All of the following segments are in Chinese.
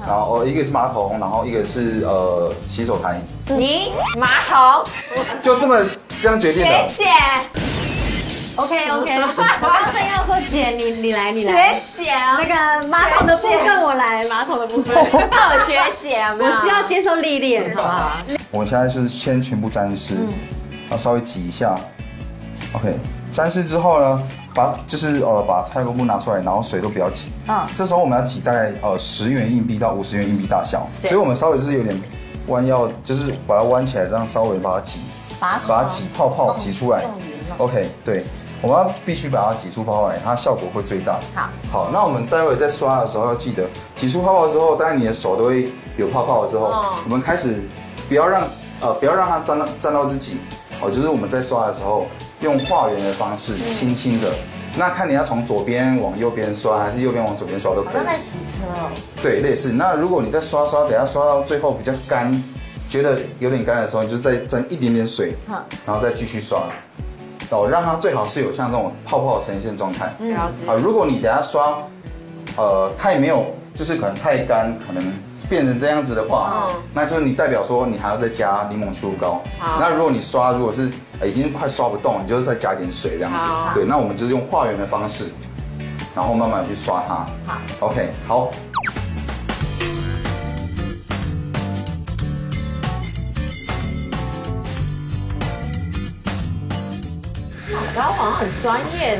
然后一个是马桶，然后一个是洗手台。 你马桶就这样决定的。 学姐 OK， 我刚正要说姐，你来。 学姐那个马桶的部分我来，马桶的部分。 那我学姐有没有？ 我需要接受历练，好不好？ 我们现在就是先全部沾湿，然后稍微挤一下。OK， 沾湿之后呢，把菜锅布拿出来，然后水都不要挤。这时候我们要挤大概10元硬币到50元硬币大小，所以我们稍微就是有点弯腰，就是把它弯起来，这样稍微把它挤，把它挤泡泡挤出来。OK， 对，我们必须把它挤出泡泡来，它效果会最大。好，那我们待会在刷的时候要记得，挤出泡泡之后，当然你的手都会有泡泡了之后，我们开始不要让它沾到自己。就是我们在刷的时候，用画圆的方式，轻轻的。那看你要从左边往右边刷，还是右边往左边刷都可以。 好像在洗车哦。对， 类似。那如果你在刷，等下刷到最后比较干，觉得有点干的时候，你就再沾一点点水，然后再继续刷。让它最好是有像这种泡泡呈现状态。如果你等下刷，太没有，就是可能太干，可能变成这样子的话，那就是你代表说你还要再加柠檬去污膏。那如果你刷，如果是已经快刷不动，你就是再加一点水这样子。对，那我们就是用画圆的方式，然后慢慢去刷它。OK， 好。 老王很专业呢。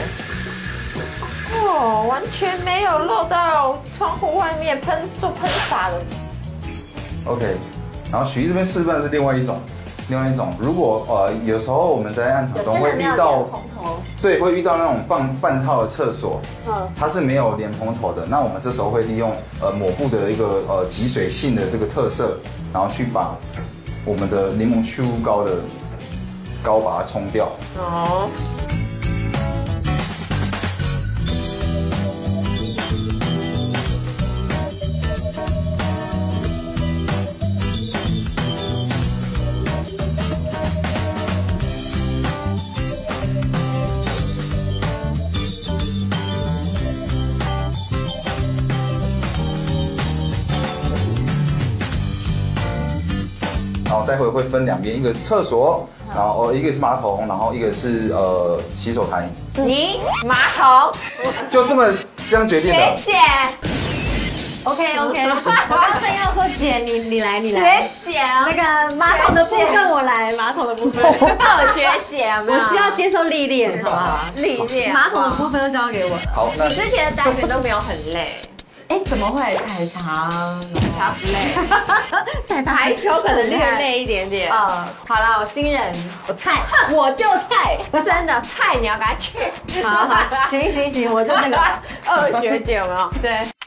哦，完全没有漏到窗户外面做喷洒的。 OK， 然后许艺这边示范的是另外一种。如果有时候我们在案场中会遇到，对，会遇到那种半套的厕所，它是没有莲蓬头的。那我们这时候会利用抹布的一个集水性的这个特色，然后去把我们的柠檬去污膏的膏把它冲掉。然后待会会分两边，一个是厕所，然后一个是马桶，然后一个是洗手台。 你马桶就这样决定的。 学姐 OK， 我刚正要说姐，你来。 学姐那个马桶的部分我来，马桶的部分。 那我学姐有没有？ 我需要接受历练，好不好？ 历练。 马桶的部分就交给我。 好，那你之前的单元都没有很累。 怎么会采茶不累？排球可能略累一点点。 好了，我新人，我菜，我就菜， 真的菜你要赶快去。 好，行，我就那个二学姐有没有？ 对。